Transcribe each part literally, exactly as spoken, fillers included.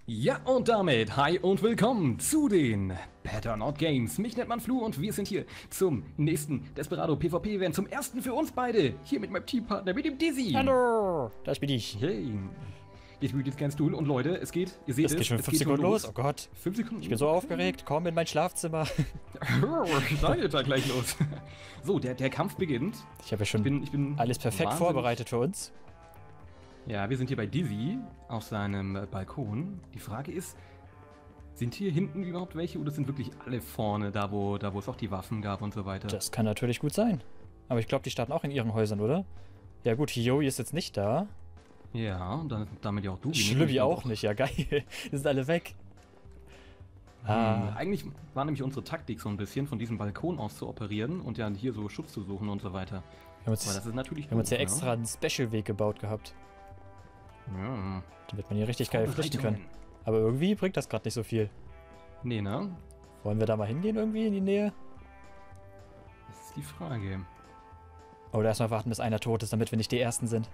Ja, und damit hi und willkommen zu den Better Not Games. Mich nennt man Flu und wir sind hier zum nächsten Desperado PvP-Event. Zum ersten für uns beide. Hier mit meinem Teampartner, mit dem Dizzy. Hallo, das bin ich. Hey. Ich spiele jetzt kein Stuhl und Leute, es geht, ihr seht es. Es geht schon fünf Sekunden los. Oh Gott. fünf Sekunden. Ich bin so aufgeregt. Komm in mein Schlafzimmer. Dann geht da gleich los. So, der, der Kampf beginnt. Ich habe ja schon Ich bin, ich bin alles perfekt wahnsinnig- vorbereitet für uns. Ja, wir sind hier bei Dizzy auf seinem äh, Balkon. Die Frage ist, sind hier hinten überhaupt welche oder sind wirklich alle vorne, da wo, da wo es auch die Waffen gab und so weiter? Das kann natürlich gut sein. Aber ich glaube, die starten auch in ihren Häusern, oder? Ja gut, Hiyoi ist jetzt nicht da. Ja, und dann, damit ja auch du. Schlübbi auch nicht. Ja geil. Die sind alle weg. Hm, Ah, eigentlich war nämlich unsere Taktik so ein bisschen, von diesem Balkon aus zu operieren und ja hier so Schutz zu suchen und so weiter. wir haben uns, Aber das ist natürlich wir haben uns ja doof, extra einen Special-Weg gebaut gehabt. Ja. Damit man hier richtig geil flüchten kann. Vorbereitungen. Aber irgendwie bringt das gerade nicht so viel. Nee, ne? Wollen wir da mal hingehen irgendwie in die Nähe? Das ist die Frage. Oder erstmal warten, bis einer tot ist, damit wir nicht die Ersten sind.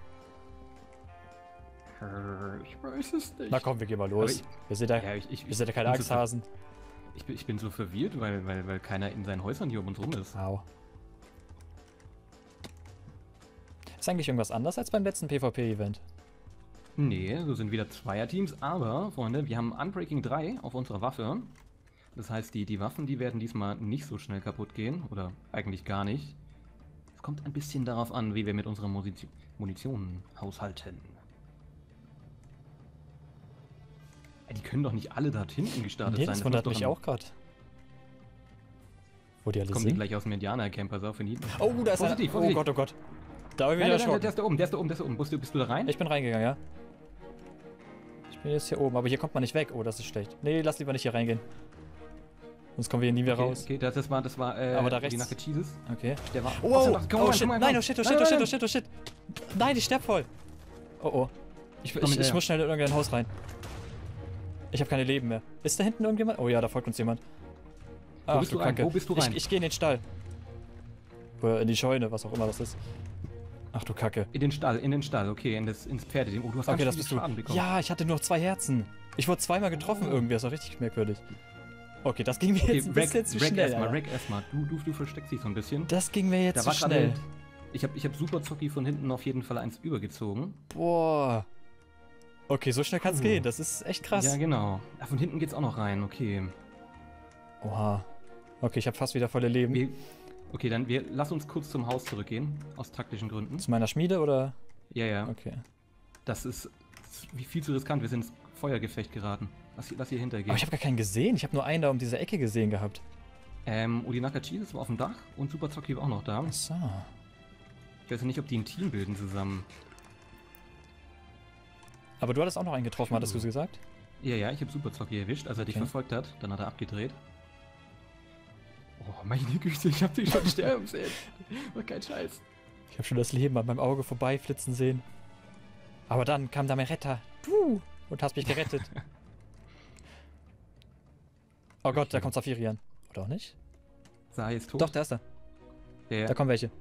Äh, Ich weiß es nicht. Na komm, wir gehen mal los. Aber wir sind ja, Ja, ich, ich, wir sind ja keine ich bin so ver- Angsthasen. Ich bin, ich bin so verwirrt, weil, weil, weil keiner in seinen Häusern hier um uns rum ist. Au. Ist eigentlich irgendwas anders als beim letzten PvP-Event? Nee, so sind wieder Zweierteams, aber, Freunde, wir haben Unbreaking drei auf unserer Waffe. Das heißt, die, die Waffen, die werden diesmal nicht so schnell kaputt gehen, oder eigentlich gar nicht. Es kommt ein bisschen darauf an, wie wir mit unserer Musiz Munition haushalten. Ey, die können doch nicht alle dort hinten gestartet Nee, sein. das muss wundert doch mich ein- auch gerade. Wo die alle Kommen die sind? gleich aus dem Indianer-Camp, pass auf, in die... Oh, da ist Vorsichtig, einer. Oh vorsichtig. Gott, oh Gott. Da habe ich Nein, wieder nein, nein, der erschrocken. ist da oben, der ist da oben, der ist da oben. Bist du, bist du da rein? Ich bin reingegangen, ja. Ich bin jetzt hier oben, aber hier kommt man nicht weg. Oh, das ist schlecht. Nee, lass lieber nicht hier reingehen. Sonst kommen wir hier nie wieder okay, raus. okay, das, das war, das war, äh, Aber da die rechts- Nackte Jesus. Okay. Der war... Oh, Ach, oh, komm oh rein, shit. komm rein, Nein, komm. oh shit, oh Nein, shit, oh nein, shit, oh nein. shit, oh shit. Nein, ich sterb voll. Oh, oh. Ich, Komm ich, mit ich der. muss schnell in irgendein Haus rein. Ich habe keine Leben mehr. Ist da hinten irgendjemand? Oh ja, da folgt uns jemand. Ach, bist du rein? Kacke. Wo bist du rein? Ich, ich gehe in den Stall. Oder in die Scheune, was auch immer das ist. Ach du Kacke. In den Stall, in den Stall, okay, in das, ins Pferde. Oh, du hast Okay, ganz das viel bist du. Schaden bekommen. Ja, ich hatte nur zwei Herzen. Ich wurde zweimal getroffen Oh. irgendwie, das war richtig merkwürdig. Okay, das ging mir Okay, jetzt ein Rack, bisschen zu Rack schnell. erstmal, Alter. Rack erstmal. Du, du, du versteckst dich so ein bisschen. Das ging mir jetzt Da zu war schnell. gerade... Ich habe ich hab Super Zocki von hinten auf jeden Fall eins übergezogen. Boah. Okay, so schnell kann's Puh. gehen. Das ist echt krass. Ja, genau. Ah, von hinten geht's auch noch rein, okay. Oha. Okay, ich habe fast wieder volle Leben. Wir, okay, dann wir, lass uns kurz zum Haus zurückgehen. Aus taktischen Gründen. Zu meiner Schmiede oder? Ja, ja. Okay. Das ist, das ist viel zu riskant. Wir sind ins Feuergefecht geraten. Lass, hier- lass hier hintergehen. Aber ich habe gar keinen gesehen. Ich habe nur einen da um diese Ecke gesehen gehabt. Ähm, Odinaka Jesus war auf dem Dach und Super Zocki war auch noch da. Ach so. Ich weiß ja nicht, ob die ein Team bilden zusammen. Aber du hattest auch noch einen getroffen, hattest du gesagt? Ja, ja, ich habe Super Zocki erwischt, als er dich Okay. verfolgt hat. Dann hat er abgedreht. Oh, meine Güte, ich hab dich schon sterben sehen. War kein Scheiß. Ich habe schon das Leben an meinem Auge vorbeiflitzen sehen. Aber dann kam da mein Retter. Du! Und hast mich gerettet. Oh Gott, Okay. da kommt Safirian. Oder auch nicht? Sahi ist tot. Doch, da ist er. Ja, ja. Da kommen welche.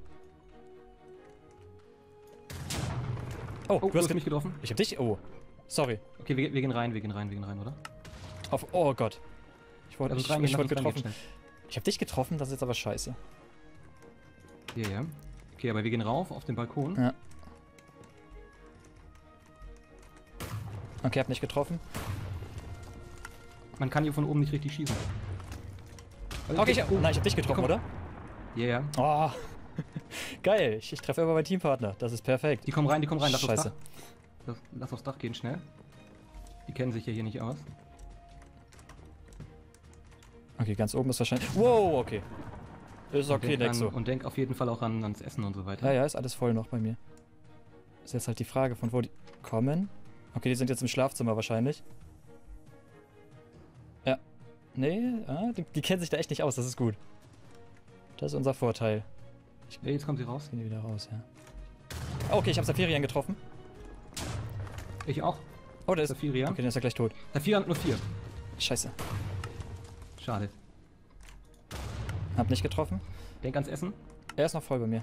Oh, Oh, du hast mich mich. getroffen. Ich hab dich. Oh. Sorry. Okay, wir, wir gehen rein, wir gehen rein, wir gehen rein, oder? Auf. Oh Gott. Ich wurde, Lass uns ich, reingehen, ich lass wurde uns reingehen, getroffen. Ich hab dich getroffen, das ist jetzt aber scheiße. schnell. Ja, ja. Okay, aber wir gehen rauf auf den Balkon. Ja. Okay, hab nicht getroffen. Man kann hier von oben nicht richtig schießen. Also, Okay, ich hab, oh, nein, ich hab dich getroffen, komm. oder? Ja, ja. Oh. Geil, ich, ich treffe immer meinen Teampartner. Das ist perfekt. Die kommen rein, die kommen rein. Lass aufs Scheiße. Dach. Lass, lass aufs Dach gehen, schnell. Die kennen sich ja hier nicht aus. Okay, ganz oben ist wahrscheinlich. Wow, okay. Ist okay, denk an, Nexo. und denk auf jeden Fall auch an, ans Essen und so weiter. Ja, ja, ist alles voll noch bei mir. Ist jetzt halt die Frage, von wo die kommen. Okay, die sind jetzt im Schlafzimmer wahrscheinlich. Ja. Nee, ah, die, die kennen sich da echt nicht aus, das ist gut. Das ist unser Vorteil. Ja, jetzt kommen sie raus. Gehen die wieder raus, ja. Oh, okay, ich habe Safirian getroffen. Ich auch. Oh, der ist. Safiria. Okay, der ist ja gleich tot. Safiria hat nur vier. Scheiße. Schade. Hab nicht getroffen. Denk ans Essen. Er ist noch voll bei mir.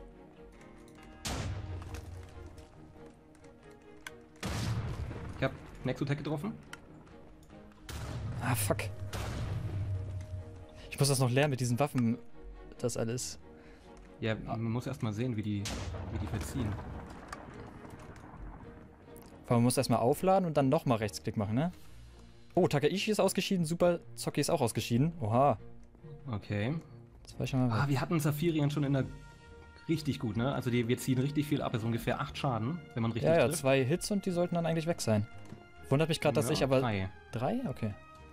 Ich hab Nexotech getroffen. Ah, fuck. Ich muss das noch lernen mit diesen Waffen. Das alles. Ja, man muss erstmal sehen, wie die, wie die verziehen. Aber man muss erstmal aufladen und dann nochmal Rechtsklick machen, ne? Oh, Takaishi ist ausgeschieden, Super Zocki ist auch ausgeschieden. Oha. Okay. Das war schon mal. Ah, wir hatten Saphirian schon in der richtig gut, ne? Also die, wir ziehen richtig viel ab, also ungefähr acht Schaden, wenn man richtig Ja, ja, trifft. zwei Hits und die sollten dann eigentlich weg sein. Wundert mich gerade, dass Ja, ich aber... Drei. Drei? Okay.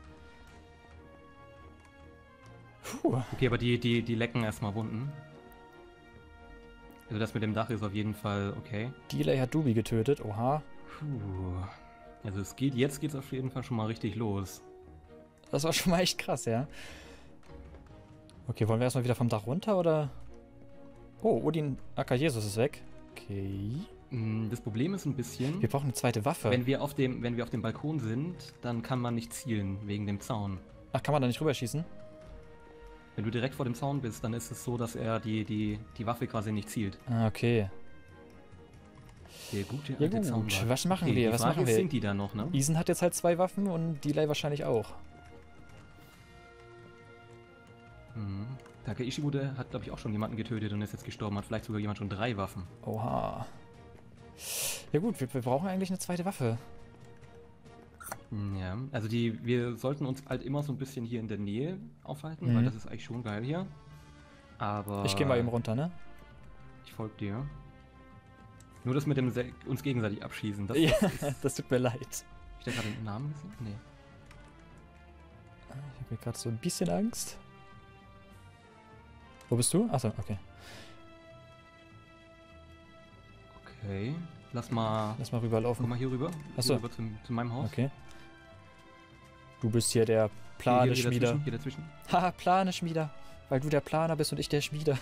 Puh. Okay, aber die, die, die lecken erstmal Wunden. Also das mit dem Dach ist auf jeden Fall okay. Delay hat Dubi getötet, oha. Puh. Also es geht, jetzt geht's auf jeden Fall schon mal richtig los. Das war schon mal echt krass, ja. Okay, wollen wir erstmal wieder vom Dach runter, oder? Oh, Odin Aka Jesus ist weg. Okay. Mm, Das Problem ist ein bisschen, Wir brauchen eine zweite Waffe. wenn wir, auf dem, wenn wir auf dem Balkon sind, dann kann man nicht zielen, wegen dem Zaun. Ach, kann man da nicht rüberschießen? Wenn du direkt vor dem Zaun bist, dann ist es so, dass er die, die, die Waffe quasi nicht zielt. Ah, okay. Der gute Ja alte gut, Zaunwart. was machen Okay, wir? die Was Frage machen ist, wir? sind die da noch, ne? Isen hat jetzt halt zwei Waffen und Delay wahrscheinlich auch. Mhm. Takaishi wurde, hat, glaube ich, auch schon jemanden getötet und ist jetzt gestorben. Hat vielleicht sogar jemand schon drei Waffen. Oha. Ja gut, wir, wir brauchen eigentlich eine zweite Waffe. Hm, Ja, also die, wir sollten uns halt immer so ein bisschen hier in der Nähe aufhalten, Mhm. weil das ist eigentlich schon geil hier. Aber Ich gehe mal eben runter, ne? ich folge dir. Nur das mit dem Se uns gegenseitig abschießen, das Ja, ist... das tut mir leid. Hab ich da gerade den Namen gesehen? Nee. Ich habe mir gerade so ein bisschen Angst. Wo bist du? Achso, okay. Okay. Lass mal... Lass mal rüberlaufen. Komm mal hier rüber. Ach so. Hier rüber zum, zu meinem Haus. Okay. Du bist hier der Hier, hier, Planeschmieder. dazwischen, hier dazwischen. Haha, Planeschmieder. Weil du der Planer bist und ich der Schmieder.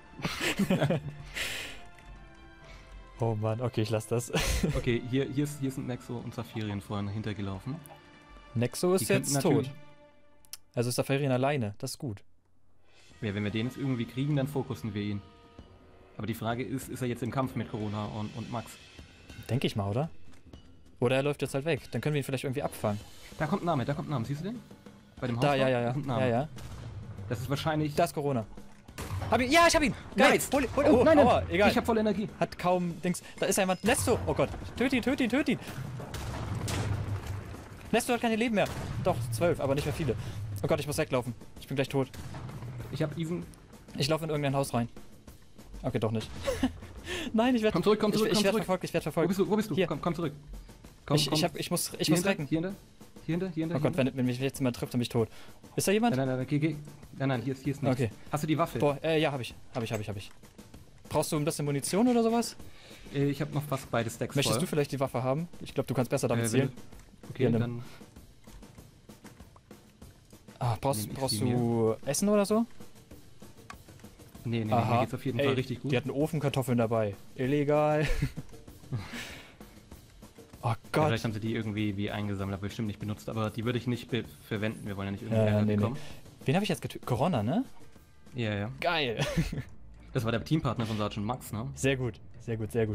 Oh Mann, okay, ich lass das. Okay, hier, hier, ist, hier sind Nexo und Saphirien vorhin hintergelaufen. Nexo ist Die könnten jetzt tot. natürlich- Also ist Saphirien alleine, das ist gut. Ja, wenn wir den jetzt irgendwie kriegen, dann fokussen wir ihn. Aber die Frage ist, ist er jetzt im Kampf mit Corona und, und Max? Denke ich mal, oder? Oder er läuft jetzt halt weg. Dann können wir ihn vielleicht irgendwie abfangen. Da kommt ein Name, da kommt ein Name. Siehst du den? Bei dem Haus? Da, ja, ja, ja. Da kommt ein Name. Ja, ja. Das ist wahrscheinlich... Da ist Corona. Hab ihn. Ja, ich hab ihn. Geil. Nice. Hol, hol, Oh, oh, nein, nein. aua, egal. Ich hab voll Energie. Hat kaum Dings. Da ist jemand. Nesto. Oh Gott. Töt ihn, töt ihn, töt ihn. Nesto hat keine Leben mehr. Doch, zwölf, aber nicht mehr viele. Oh Gott, ich muss weglaufen. Ich bin gleich tot. Ich hab Isen... Ich laufe in irgendein Haus rein. Okay, doch nicht. Nein, ich werde. Komm zurück, komm zurück, ich, ich komm werde zurück. verfolgt, ich werde Wo verfolgt. bist du? Wo bist du? Hier. Komm, komm zurück. Komm, ich, komm. ich, hab, ich muss, ich Hier muss hinter, recken. Hier hinter. Hier hinter, hier hinter. Oh Gott, wenn, wenn mich jetzt jemand trifft und mich tot. Ist da jemand? Nein, nein, nein, geh, geh. Nein, nein, hier ist, hier ist nichts. Okay. Hast du die Waffe? Boah, äh, ja, hab ich. Hab ich, hab ich, hab ich. Brauchst du ein bisschen Munition oder sowas? Äh, Ich habe noch fast beide Stacks Möchtest voll. du vielleicht die Waffe haben? Ich glaube, du kannst besser damit Äh, wenn zielen. du- Okay, Hier, nimm. dann... Ah, brauchst, nehm ich brauchst sie du Essen oder so? Nee, nee, nee, Aha. mir geht's auf jeden Ey, Fall richtig gut. Die hatten Ofenkartoffeln dabei. Illegal. Oh Ja, Gott. vielleicht haben sie die irgendwie wie eingesammelt, aber bestimmt nicht benutzt. Aber die würde ich nicht be- verwenden. Wir wollen ja nicht irgendwie Ja, ja, Ärger nee, nee. bekommen. Wen habe ich jetzt getötet? Corona, ne? Ja, ja. Geil. Das war der Teampartner von Sergeant Max, ne? Sehr gut, sehr gut, sehr gut.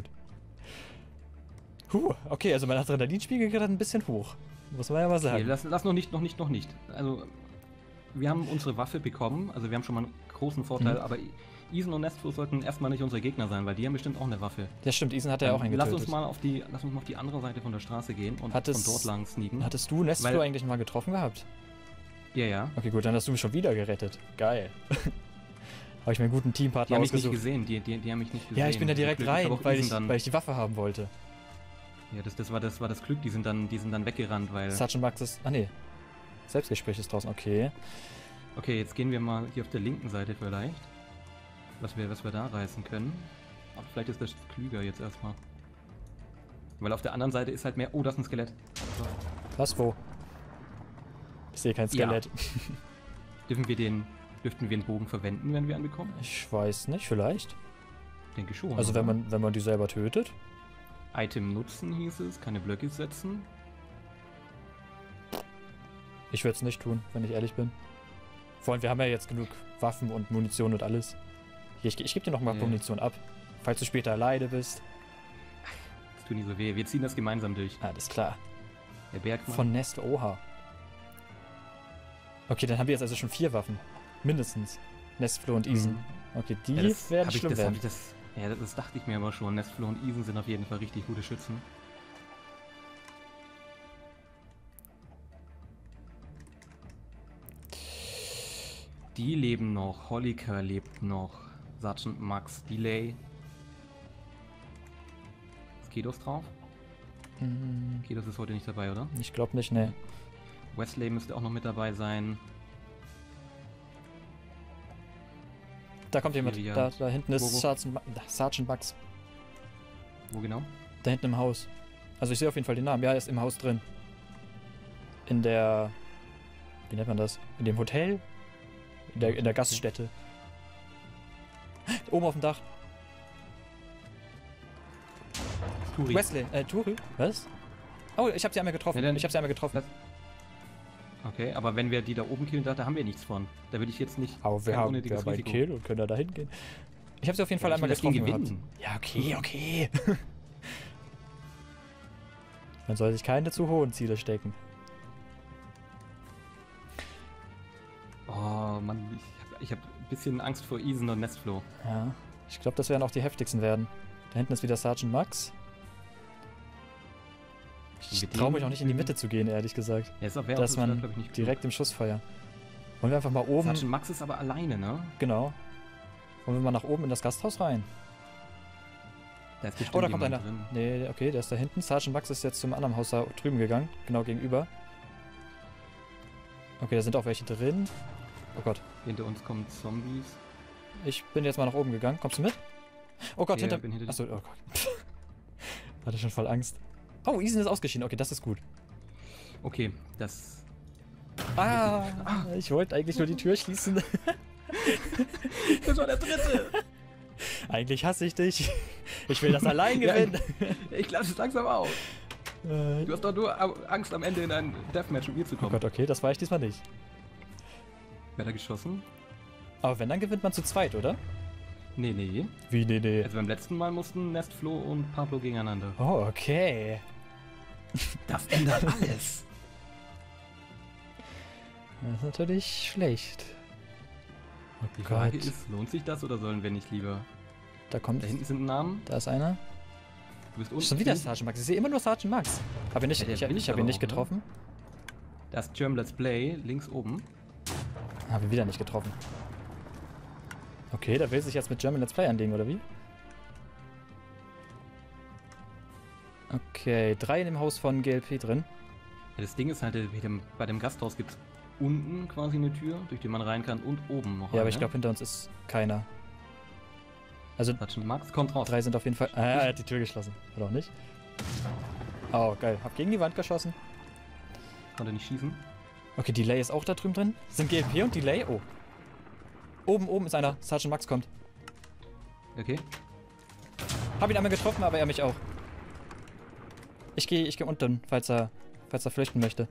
Huh, okay, also mein Adrenalinspiegel geht ein bisschen hoch. Muss man ja mal Okay, sagen. lass, lass noch nicht, noch nicht, noch nicht. Also, wir haben unsere Waffe bekommen. Also, wir haben schon mal einen großen Vorteil. Mhm. Aber Isen und Nestflo sollten erstmal nicht unsere Gegner sein, weil die haben bestimmt auch eine Waffe. Ja, stimmt, Isen hat ja auch einen lass getötet. uns mal auf die, lass uns mal auf die andere Seite von der Straße gehen und Hat es- von dort lang sneaken. Hattest du Nestflo Weil- eigentlich mal getroffen gehabt? Ja, ja. Okay, gut, dann hast du mich schon wieder gerettet. Geil. Habe ich mir einen guten Die Teampartner haben mich nicht ausgesucht. gesehen. Die, die, die haben mich nicht gesehen. Ja, ich bin da direkt Glück, ich hab rein, auch weil Isen ich, dann, weil ich die Waffe haben wollte. Ja, das, das, war, das war das Glück. Die sind dann, die sind dann weggerannt, weil... Sergeant Max ist. Ah, nee. Selbstgespräch ist draußen, okay. Okay, jetzt gehen wir mal hier auf der linken Seite vielleicht. Was wir, was wir da reißen können. Aber vielleicht ist das klüger jetzt erstmal. Weil auf der anderen Seite ist halt mehr... Oh, das ist ein Skelett. So. Was, wo? Ich sehe kein Ja. Skelett. Dürfen wir den... Dürften wir den Bogen verwenden, wenn wir anbekommen? Ich weiß nicht, vielleicht. Denke schon. Also oder? wenn man, wenn man die selber tötet. Item nutzen hieß es, keine Blöcke setzen. Ich würde es nicht tun, wenn ich ehrlich bin. Vor allem, wir haben ja jetzt genug Waffen und Munition und alles. Hier, ich, ich gebe dir noch mal Ja. Munition ab. Falls du später alleine bist. Das tut nicht so weh. Wir ziehen das gemeinsam durch. Alles klar. Der Bergmann. Von Nest, oha. Okay, dann haben wir jetzt also schon vier Waffen. Mindestens. Nestflo und Isen. Mhm. Okay, die Ja, das werden hab ich, schlimm das, werden. hab ich das, ja, das dachte ich mir aber schon. Nestflo und Isen sind auf jeden Fall richtig gute Schützen. Die leben noch. Holliker lebt noch. Sergeant Max, Delay. Ist Kedos drauf? Hm, Kedos ist heute nicht dabei, oder? ich glaube nicht, ne. Wesley müsste auch noch mit dabei sein. Da kommt jemand. Syria. Da, da hinten ist Wo, wo? Sergeant, Ma- da, Sergeant Max. Wo genau? Da hinten im Haus. Also ich sehe auf jeden Fall den Namen. Ja, er ist im Haus drin. In der... Wie nennt man das? In dem Hotel? In der, in der Gaststätte. Oben auf dem Dach. Turi. Wesley. Äh, Turi? Was? Oh, ich habe sie einmal getroffen. Ja, dann- ich habe sie einmal getroffen. Okay, aber wenn wir die da oben killen, da, da haben wir nichts von. Da würde ich jetzt nicht. Aber wir kein haben, unnötiges wir haben einen Risiko. Kill und können da dahin gehen. Ich habe sie auf jeden Fall Ja, einmal ich will das Ding getroffen gewinnen. gehabt. Ja, okay, okay. Man soll sich keine zu hohen Ziele stecken. Oh Mann, ich habe ich hab ein bisschen Angst vor Isen und Nestflo. Ja, ich glaube, das werden auch die heftigsten werden. Da hinten ist wieder Sergeant Max. Ich Mit traue dem- mich auch nicht in die Mitte zu gehen, ehrlich gesagt. Ja, ist auch, wär Da auch ist das wär, man glaub ich, nicht gut. direkt im Schussfeuer. Wollen wir einfach mal oben... Sergeant Max ist aber alleine, ne? Genau. Wollen wir mal nach oben in das Gasthaus rein? Da ist bestimmt Oh, da kommt einer. jemand drin. Nee, okay, der ist da hinten. Sergeant Max ist jetzt zum anderen Haus da drüben gegangen. Genau gegenüber. Okay, da sind auch welche drin. Oh Gott. Hinter uns kommen Zombies. Ich bin jetzt mal nach oben gegangen. Kommst du mit? Oh Gott, Ja, hinter... bin hinter dir. Achso, oh Gott. Hatte schon voll Angst. Oh, Isen ist ausgeschieden. Okay, das ist gut. Okay, das. Ah, ich wollte eigentlich nur die Tür schließen. Das war der dritte! Eigentlich hasse ich dich. Ich will das allein gewinnen. Ich lasse es langsam auf. Äh, Du hast doch nur Angst, am Ende in ein Deathmatch mit mir zu oh kommen. Gott, okay, das war ich diesmal nicht. Wer hat da geschossen? Aber wenn, dann gewinnt man zu zweit, oder? Nee, nee. Wie, nee, nee. Also beim letzten Mal mussten Nestflo und Pablo gegeneinander. Oh, okay. Das ändert alles. Das ist natürlich schlecht. Oh Die Gott. Frage ist, lohnt sich das oder sollen wir nicht lieber? Da kommt... Da hinten sind Namen. Da ist einer. Du bist unten. Schon wieder Sergeant Max. Ich sehe immer nur Sergeant Max. Hab ihn nicht, Ja, der ich ich, will ich habe aber ihn nicht auch, ne? getroffen. Da ist German Let's Play, links oben. Habe ihn wieder nicht getroffen. Okay, der will sich jetzt mit German Let's Play anlegen, oder wie? Okay, drei in dem Haus von G L P drin. Ja, das Ding ist halt, bei dem, bei dem Gasthaus gibt es unten quasi eine Tür, durch die man rein kann und oben noch Ja, aber eine. ich glaube, hinter uns ist keiner. Also, Sergeant Max kommt raus. drei sind auf jeden Fall... Ah, er hat die Tür geschlossen. Oder auch nicht? Oh, geil. Hab gegen die Wand geschossen. Konnte nicht schießen. Okay, Delay ist auch da drüben drin. Sind G L P und Delay? Oh. Oben, oben ist einer. Sergeant Max kommt. Okay. Hab ihn einmal getroffen, aber er mich auch. Ich gehe ich geh unten, falls er, falls er flüchten möchte.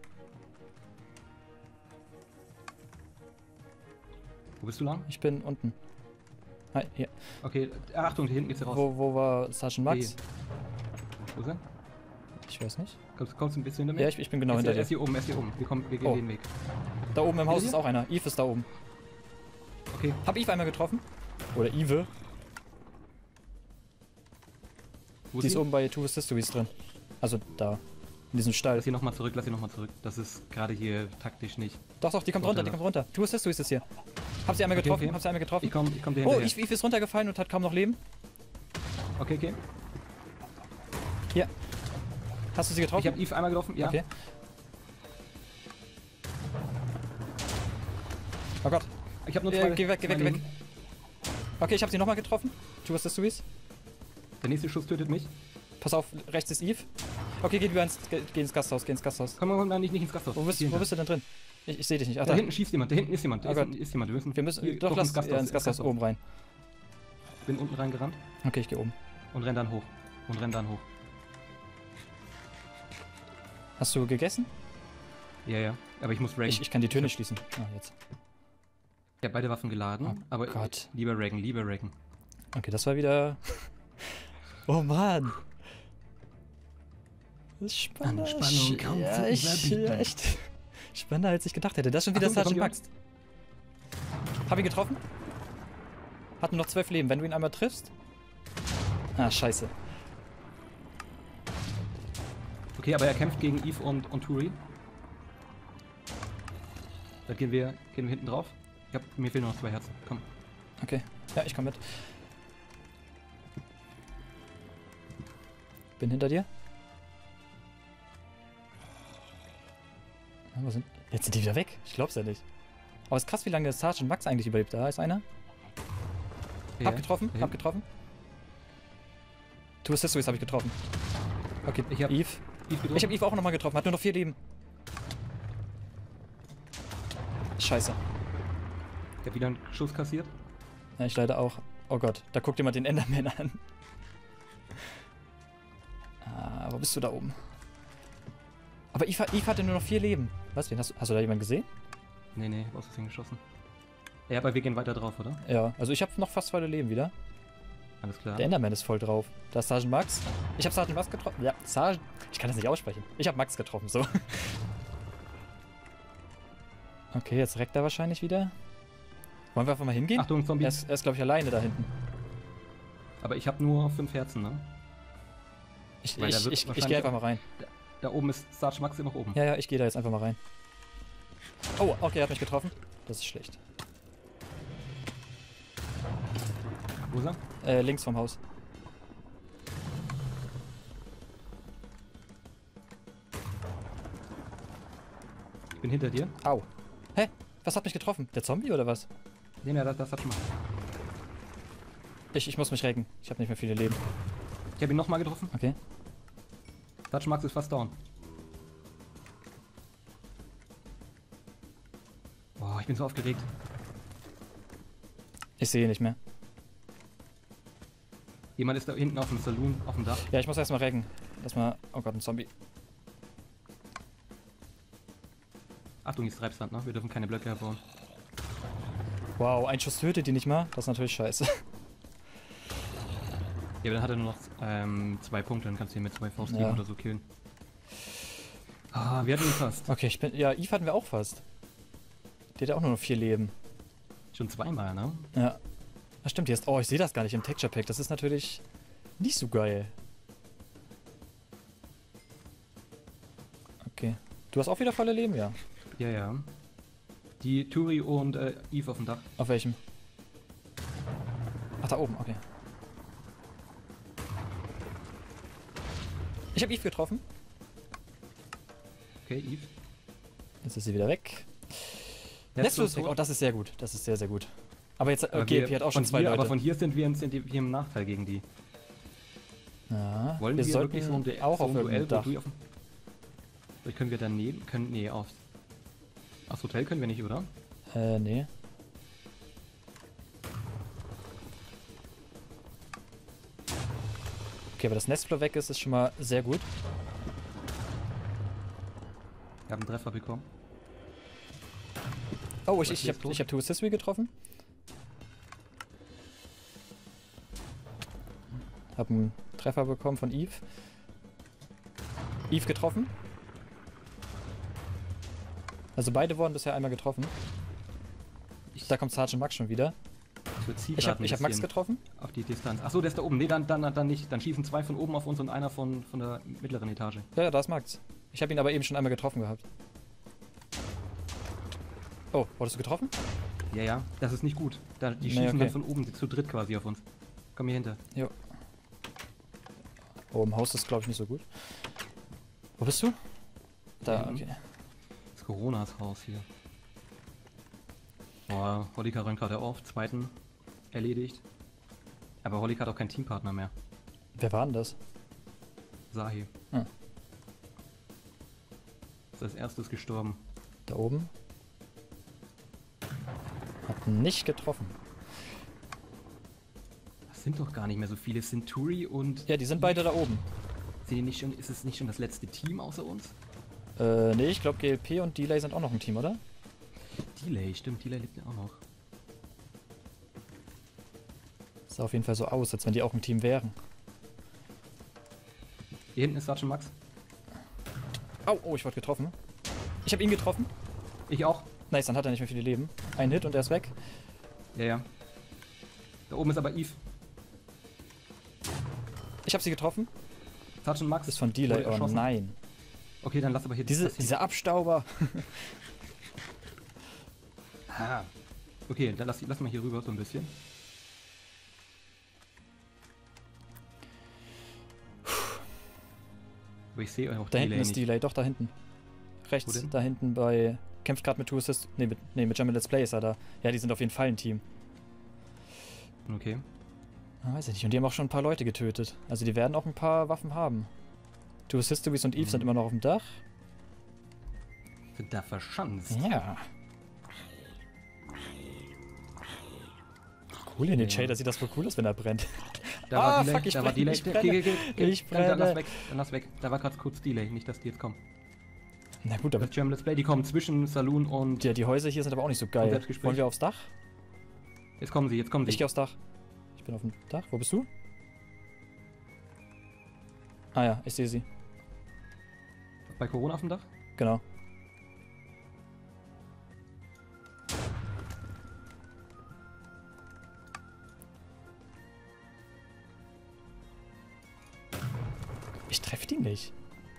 Wo bist du lang? Ich bin unten. Hi, hier. Okay, äh, Achtung, hier hinten geht's hier raus. Wo, wo war Sergeant Max? Hier. Wo ist er? Ich weiß nicht. Kommst, kommst du ein bisschen hinter mir? Ja, ich, ich bin genau er ist, hinter er ist dir. hier oben, er ist hier oben. Wir, kommen, wir gehen Oh. den Weg. Da oben im Haus Hinter ist dir? auch einer. Eve ist da oben. Okay, Hab Eve einmal getroffen? Oder Eve. wo Die ist ist sie? oben bei Two Histories drin. Also da. In diesem Stall. Lass sie nochmal zurück, lass sie nochmal zurück. Das ist gerade hier taktisch nicht. Doch, doch, die kommt runter, die kommt runter. Two Histories ist hier. Hab sie einmal Okay, getroffen, okay. hab sie einmal getroffen. Ich komm, ich komm dir Oh, hinterher. Eve, Eve ist runtergefallen und hat kaum noch Leben. Okay, okay. Hier. Hast du sie getroffen? Ich habe Eve einmal getroffen, ja. Okay. Oh Gott. Ich habe nur Äh, zwei. geh weg, geh weg, zwei geh weg. Leben. Okay, ich hab sie nochmal getroffen. Two Histories. Der nächste Schuss tötet mich. Pass auf, rechts ist Eve. Okay, geh, lieber ins, geh, geh ins Gasthaus, geh ins Gasthaus. Komm, komm, nein, nicht, nicht ins Gasthaus. Wo bist, Hier wo hinter. bist du denn drin? Ich, ich sehe dich nicht. Ach, Da da. hinten schießt jemand, da hinten ist jemand, da Oh ist, Gott. ist jemand. Wir müssen, Wir müssen, hier, doch, doch lass ins Gasthaus, ja, ins Gasthaus oben rein. Bin unten reingerannt Okay, ich gehe oben. und renn dann hoch. Und renn dann hoch. Hast du gegessen? Ja, ja. Aber ich muss raggen. Ich, ich kann die Tür nicht schließen. Ah, jetzt. Ich habe beide Waffen geladen, Oh aber Gott. lieber raggen, lieber raggen. Okay, das war wieder... Oh Mann. Das ist spannender. An Spannung kaum ja, zu ich, überbieten. ja, echt. Spannender, als ich gedacht hätte. Das ist schon wieder Achtung, da Sergeant kommt Max. Hab ihn getroffen? Hat nur noch zwölf Leben. Wenn du ihn einmal triffst. Ah, scheiße. Okay, aber er kämpft gegen Eve und, und Turi. Da gehen wir, gehen wir hinten drauf. Ich hab, mir fehlen nur noch zwei Herzen. Komm. Okay. Ja, ich komm mit. Bin hinter dir. Wo sind... Jetzt sind die wieder weg. Ich glaub's ja nicht. Aber es ist krass, wie lange Sergeant Max eigentlich überlebt. Da ist einer. Ja, Hab getroffen, da hab hinten. getroffen. Two Accessories hab ich getroffen. Okay, Ich hab Eve. Eve getroffen. Ich hab Eve auch nochmal getroffen. Hat nur noch vier Leben. Scheiße. Ich hab wieder einen Schuss kassiert. Ja, ich leider auch. Oh Gott, da guckt jemand den Enderman an. Ah, wo bist du da oben? Aber Eve, Eve hatte nur noch vier Leben. Was? Wen hast, du- hast du da jemanden gesehen? Nee, nee, aus Versehen geschossen. Ja, aber wir gehen weiter drauf, oder? Ja, also ich habe noch fast volle Leben wieder. Alles klar. Der Enderman ist voll drauf. Da ist Sergeant Max. Ich habe Sergeant Max getroffen. Ja, Sergeant. Ich kann das nicht aussprechen. Ich habe Max getroffen, so. Okay, jetzt reckt er wahrscheinlich wieder. Wollen wir einfach mal hingehen? Achtung, Zombie. Er ist, er ist glaube ich, alleine da hinten. Aber ich habe nur fünf Herzen, ne? Ich, Weil der ich, wird ich, ich wahrscheinlich gehe einfach mal rein. Da oben ist Sergeant Max immer noch oben. Ja, ja, ich gehe da jetzt einfach mal rein. Oh, okay, er hat mich getroffen. Das ist schlecht. Wo ist er? Äh, links vom Haus. Ich bin hinter dir. Au. Hä? Was hat mich getroffen? Der Zombie oder was? Nee, nee, das, das hat schon mal. Ich, ich muss mich recken. Ich habe nicht mehr viele Leben. Ich habe ihn nochmal getroffen. Okay. Sergeant Max ist fast down. Boah, ich bin so aufgeregt. Ich sehe ihn nicht mehr. Jemand ist da hinten auf dem Saloon, auf dem Dach. Ja, ich muss erstmal recken. Erstmal. Oh Gott, ein Zombie. Achtung, jetzt Treibsand, ne? Wir dürfen keine Blöcke herbauen. Wow, ein Schuss tötet die nicht mal. Das ist natürlich scheiße. Ja, aber dann hat er nur noch ähm, zwei Punkte, dann kannst du ihn mit zwei Fausthieben Ja. oder so killen. Ah, wir hatten ihn fast. Okay, ich bin. Ja, Eve hatten wir auch fast. Die hat auch nur noch vier Leben. Schon zweimal, ne? Ja. Das stimmt jetzt. Oh, ich sehe das gar nicht im Texture Pack. Das ist natürlich nicht so geil. Okay. Du hast auch wieder volle Leben, ja. Ja, ja. Die Turi und äh, Eve auf dem Dach. Auf welchem? Ach, da oben, okay. Ich habe Eve getroffen. Okay, Eve. Jetzt ist sie wieder weg. Jetzt Letztes ist weg. tot. Oh, das ist sehr gut. Das ist sehr, sehr gut. Aber jetzt, Aber okay, wir- P hat auch von schon zwei hier, Leute. Aber von hier sind wir, sind wir im Nachteil gegen die. ja, Wollen wir, wir, sollten wirklich so ein, Du auch so auf ein Duell, irgendeinem wo Dach. du auf dem... Vielleicht können wir daneben... Können, nee, aufs... Aufs Hotel können wir nicht, oder? Äh, nee. Okay, aber das Nestfloor weg ist, ist schon mal sehr gut. Wir haben einen Treffer bekommen. Oh, ich, Was, ich, hier ich ist habe tot? ich hab Two Accessory getroffen. Hab einen Treffer bekommen von Eve. Eve getroffen. Also beide wurden bisher einmal getroffen. Ich, Da kommt Sergeant Max schon wieder. ich würde Ich habe ich hab Max getroffen. Auf die Distanz. Achso, der ist da oben. Nee, dann, dann, dann nicht. Dann schießen zwei von oben auf uns und einer von, von der mittleren Etage. Ja, ja, da ist Max. Ich habe ihn aber eben schon einmal getroffen gehabt. Oh, wurdest du getroffen? Ja, ja. Das ist nicht gut. Da, die Nee, schießen okay. dann von oben zu dritt quasi auf uns. Komm hier hinter. Jo. Oh, im Haus ist glaube ich nicht so gut. Wo bist du? Da, Mhm. okay. Das ist Coronas Haus hier. Boah, Holika räumt gerade auf. Zweiten erledigt. Aber Holika hat auch keinen Teampartner mehr. Wer war denn das? Sahi. Hm. Ist als erstes gestorben. Da oben. Hat nicht getroffen. Das sind doch gar nicht mehr so viele. Es sind Turi und... Ja, die sind beide da oben. Sind die nicht schon, ist es nicht schon das letzte Team außer uns? Äh, nee, ich glaube G L P und Delay sind auch noch ein Team, oder? Delay, stimmt. Delay lebt ja auch noch. Sah auf jeden Fall so aus, als wenn die auch ein Team wären. Hier hinten ist Sergeant Max. Au, oh, ich wurde getroffen. Ich habe ihn getroffen. Ich auch. Nice, dann hat er nicht mehr viele Leben. Ein Hit und er ist weg. Ja, ja. Da oben ist aber Eve. Ich habe sie getroffen. Sergeant Max. Ist von Delay. wurde Oh erschossen. nein. Okay, dann lass aber hier Diese, das hier- dieser Abstauber. Ah. Okay, dann lass, lass mal hier rüber so ein bisschen. Aber ich sehe auch Da hinten Delay ist nicht. Delay, doch da hinten. Rechts, Wo denn? da hinten bei... Kämpft gerade mit Two Assist. Nee, mit, nee, mit German Let's Play ist er da. Ja, die sind auf jeden Fall ein Team. Okay. Ah, weiß ich nicht. Und die haben auch schon ein paar Leute getötet. Also die werden auch ein paar Waffen haben. Two Assist, und Eve Mhm. sind immer noch auf dem Dach. Sind da verschanzt. Ja. Cool, in den Ja. Shader sieht das voll cool aus, wenn er brennt. Da Ah, war Delay, fuck, ich da war brenne, Delay. ich Geh, brenne. geh, geh, geh. Ich Dann, dann lass brenne. weg, dann lass weg. Da war gerade kurz Delay, nicht, dass die jetzt kommen. Na gut, aber Das German Let's Play, die kommen zwischen Saloon und... die, die Häuser hier sind aber auch nicht so geil. Selbstgespräch. Wollen wir aufs Dach? Jetzt kommen sie, jetzt kommen sie. Ich gehe aufs Dach. Ich bin auf dem Dach. Wo bist du? Ah ja, ich sehe sie. Bei Corona auf dem Dach? Genau. Ich treffe die nicht.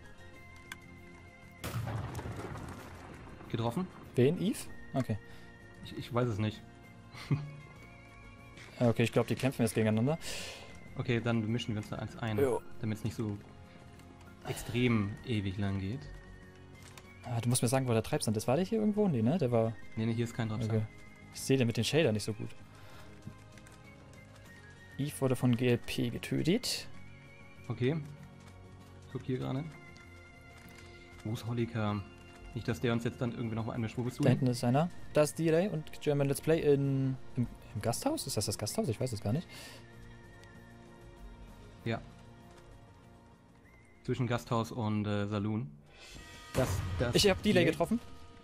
Getroffen? Wen? Eve? Okay. Ich, ich weiß es nicht. Ja, okay, ich glaube, die kämpfen jetzt gegeneinander. Okay, dann mischen wir uns da eins ein, Jo. damit es nicht so extrem ewig lang geht. Ah, du musst mir sagen, wo der Treibsand ist. War der hier irgendwo? Nee, ne? Der war... Nee, nee, hier ist kein Treibsand. Okay. Ich sehe den mit den Shader nicht so gut. Eve wurde von G L P getötet. Okay. Ich guck hier gerade. Wo ist Holika? Nicht, dass der uns jetzt dann irgendwie noch mal einmischt. Wo bist du? Da hin? hinten ist einer. Da ist Delay und German Let's Play in, im, im Gasthaus. Ist das das Gasthaus? Ich weiß es gar nicht. Ja. Zwischen Gasthaus und äh, Saloon. Das, das Ich habe Delay getroffen.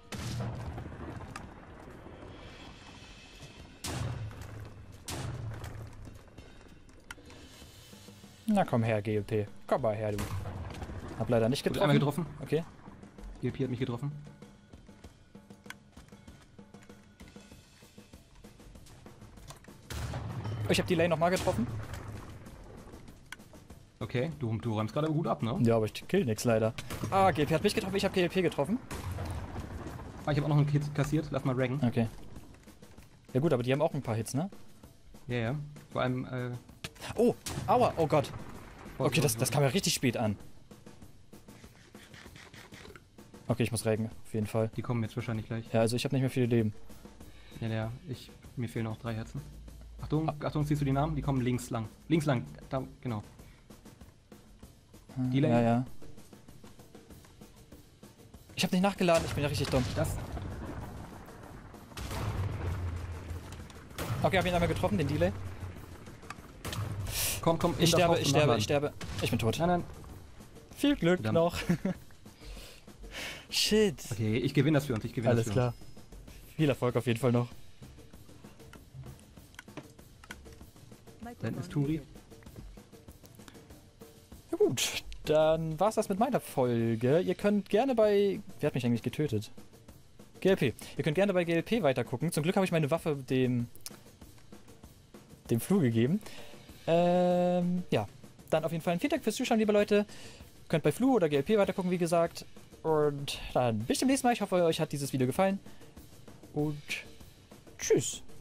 Na komm her, G L P. Komm mal her, du. Hab leider nicht Gut, einmal getroffen. getroffen. Okay. G L P hat mich getroffen. Ich habe Delay nochmal getroffen. Okay, du, du räumst gerade gut ab, ne? Ja, aber ich kill nix leider. Ah, G L P hat mich getroffen. Ich habe G L P getroffen. Ah, ich habe auch noch einen Hit kassiert. Lass mal raggen. Okay. Ja gut, aber die haben auch ein paar Hits, ne? Ja, ja. Vor allem, äh... Oh, aua, oh Gott. Vorsicht, Okay, das, Vorsicht, das kam ja richtig spät an. Okay, ich muss raggen, auf jeden Fall. Die kommen jetzt wahrscheinlich gleich. Ja, also ich habe nicht mehr viele Leben. Ja, ja. Ich, mir fehlen noch drei Herzen. Achtung, Ah. Achtung, siehst du die Namen? Die kommen links lang. Links lang. Da, genau. Delay? Ja, ja. Ich habe nicht nachgeladen, ich bin ja richtig dumm. Das. Okay, habe ihn einmal getroffen, den Delay. Komm, komm, in Ich das sterbe, Haus ich und sterbe, nachladen. ich sterbe. Ich bin tot. Nein, nein. Viel Glück Verdammt. noch. Shit. Okay, ich gewinne das für uns. Ich gewinne Alles das für klar. Viel Erfolg auf jeden Fall noch. uns. Dann ist Turi. Ja gut, dann war's das mit meiner Folge. Ihr könnt gerne bei... Wer hat mich eigentlich getötet? G L P. Ihr könnt gerne bei G L P weitergucken. Zum Glück habe ich meine Waffe dem... dem Flu gegeben. Ähm, ja. Dann auf jeden Fall ein vielen Dank fürs Zuschauen, liebe Leute. Könnt bei Flu oder G L P weitergucken, wie gesagt. Und dann bis zum nächsten Mal. Ich hoffe, euch hat dieses Video gefallen. Und tschüss.